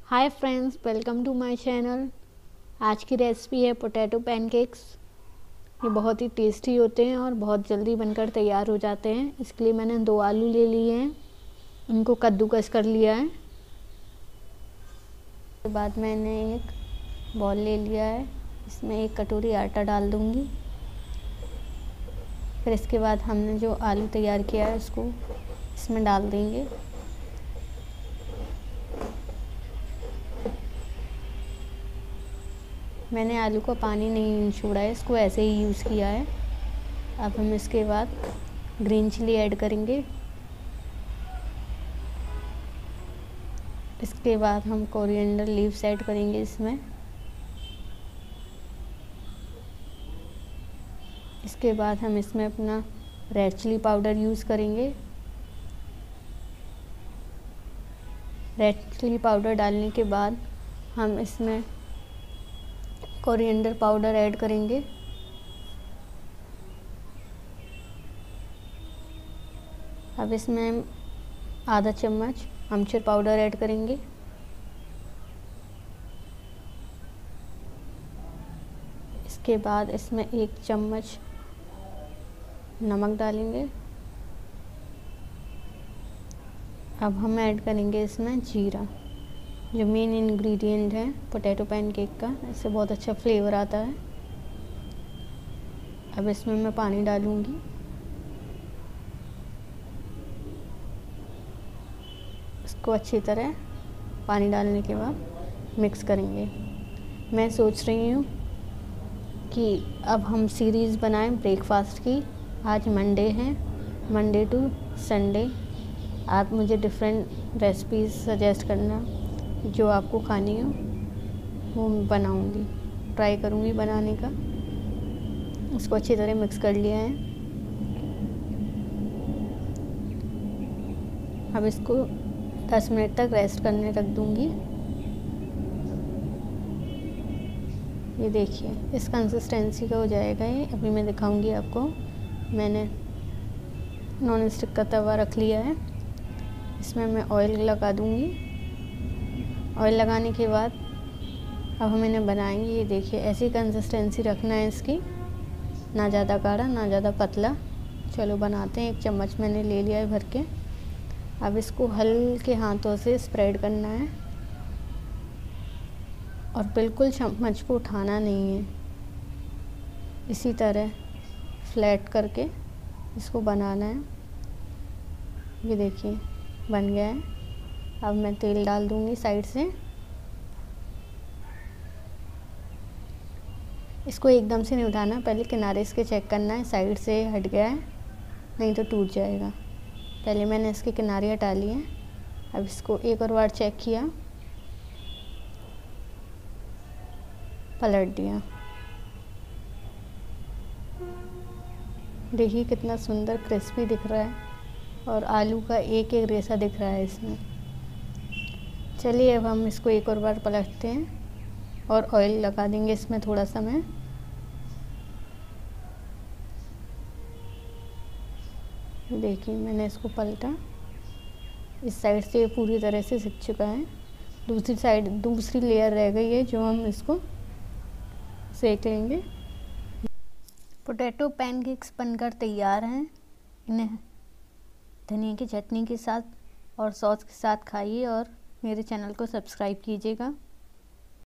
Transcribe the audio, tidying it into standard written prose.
Hi friends, welcome to my channel. आज की recipe है पोटैटो पैनकेक्स। ये बहुत ही टेस्टी होते हैं और बहुत जल्दी बनकर तैयार हो जाते हैं। इसके लिए मैंने 2 आलू ले लिए हैं, इनको कद्दूकस कर लिया है। उसके बाद मैंने एक बॉल ले लिया है, इसमें 1 कटोरी आटा डाल दूंगी। फिर इसके बाद हमने जो आलू तैयार किया है उसको इसमें डाल देंगे। मैंने आलू का पानी नहीं निचोड़ा है, इसको ऐसे ही यूज़ किया है। अब हम इसके बाद ग्रीन चिली ऐड करेंगे। इसके बाद हम कोरिएंडर लीव्स ऐड करेंगे इसमें। इसके बाद हम इसमें अपना रेड चिली पाउडर यूज़ करेंगे। रेड चिली पाउडर डालने के बाद हम इसमें कोरिएंडर पाउडर ऐड करेंगे। अब इसमें आधा चम्मच अमचूर पाउडर ऐड करेंगे। इसके बाद इसमें 1 चम्मच नमक डालेंगे। अब हम ऐड करेंगे इसमें जीरा, जो मेन इंग्रेडिएंट है पोटैटो पैनकेक का। इससे बहुत अच्छा फ्लेवर आता है। अब इसमें मैं पानी डालूंगी। इसको अच्छी तरह पानी डालने के बाद मिक्स करेंगे। मैं सोच रही हूँ कि अब हम सीरीज़ बनाएं ब्रेकफास्ट की। आज मंडे है, मंडे टू संडे। आप मुझे डिफरेंट रेसिपीज़ सजेस्ट करना, जो आपको खानी हो वो बनाऊंगी, ट्राई करूंगी बनाने का। इसको अच्छी तरह मिक्स कर लिया है। अब इसको 10 मिनट तक रेस्ट करने रख दूंगी। ये देखिए इस कंसिस्टेंसी का हो जाएगा ये। अभी मैं दिखाऊंगी आपको। मैंने नॉन स्टिक का तवा रख लिया है, इसमें मैं ऑयल लगा दूंगी। ऑयल लगाने के बाद अब हम इन्हें बनाएंगे। ये देखिए ऐसी कंसिस्टेंसी रखना है इसकी, ना ज़्यादा गाढ़ा ना ज़्यादा पतला। चलो बनाते हैं। 1 चम्मच मैंने ले लिया है भर के। अब इसको हल्के हाथों से स्प्रेड करना है और बिल्कुल चम्मच को उठाना नहीं है। इसी तरह फ्लैट करके इसको बनाना है। ये देखिए बन गया है। अब मैं तेल डाल दूंगी साइड से। इसको एकदम से नहीं उठाना, पहले किनारे इसके चेक करना है साइड से हट गया है, नहीं तो टूट जाएगा। पहले मैंने इसके किनारे हटा लिए हैं। अब इसको एक और बार चेक किया, पलट दिया। देखिए कितना सुंदर क्रिस्पी दिख रहा है और आलू का एक एक रेसा दिख रहा है इसमें। चलिए अब हम इसको एक और बार पलटते हैं और ऑयल लगा देंगे इसमें थोड़ा सा। मैं देखिए मैंने इसको पलटा, इस साइड से पूरी तरह से सिक चुका है। दूसरी साइड दूसरी लेयर रह गई है, जो हम इसको सेक लेंगे। पोटैटो पैनकेक्स बनकर तैयार हैं। इन्हें धनिया की चटनी के साथ और सॉस के साथ खाइए और मेरे चैनल को सब्सक्राइब कीजिएगा।